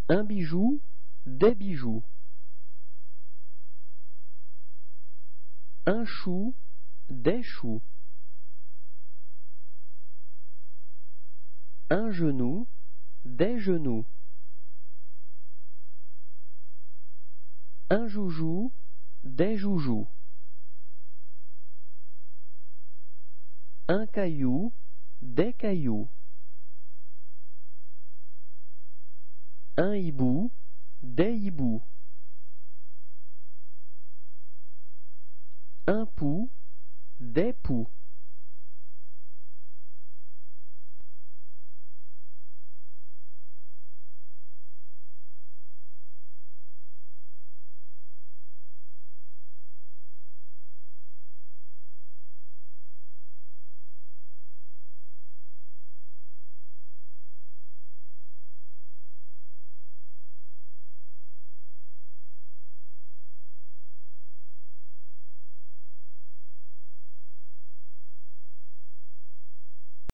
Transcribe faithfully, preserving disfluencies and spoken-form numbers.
Un bijou, des bijoux. Un chou, des choux. Un genou, des genoux. Un joujou, des joujoux. Un caillou, des cailloux. Un hibou, des hiboux. Un pou, des poux.